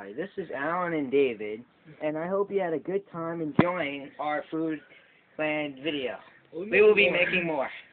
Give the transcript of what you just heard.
Hi, this is Alan and David, and I hope you had a good time enjoying our Foodland video. We will be making more.